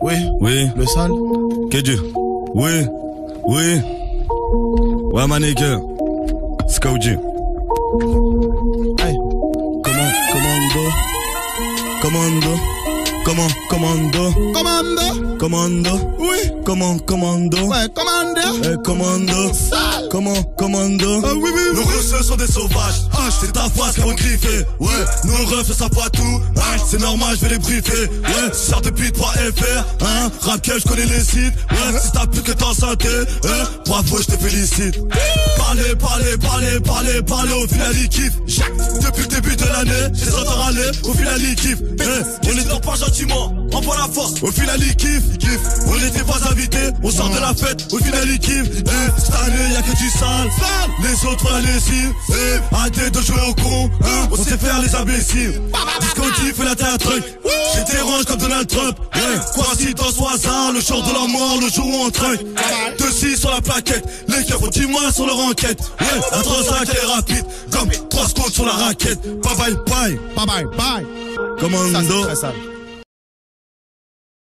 Oui. Oui. Le sale. Que Dieu. Oui. Oui. Ouais, mannequin. Scout. Hey. Commando. Oui. Commando. Ouais, Commando. Commando. Ah oui, oui, oui. Nos Russes sont des sauvages. C'est ta face qui vont griffer. Ouais, nous on refait ça pas tout. C'est normal, je vais les briefer. Ouais, sors depuis 3FR. Rap que je connais les sites. Ouais, si t'as plus que t'en santé. Bravo, je te félicite. Parlez, au final ils kiffent. Depuis le début de l'année, je les entends râler, au final ils kiffent. On les dort pas gentiment, on voit la force, au final ils kiffent. On n'était pas invités, on sort de la fête, au final ils kiffent. Cette année y'a que du sale, les autres font la lessive. Arrêtez de jouer au con, on sait faire les imbéciles. Disco fait la terre truc, j'ai des ranges comme Donald Trump. Coïncidence au hasard, le jour de la mort, le jour où on truc. 2-6 sur la plaquette, les keufs ont 10 mois sur leur enquête. La 35 est rapide, comme 3 secondes sur la raquette. Bye bye bye. Bye bye bye. Commando. Ça, c'est très sale.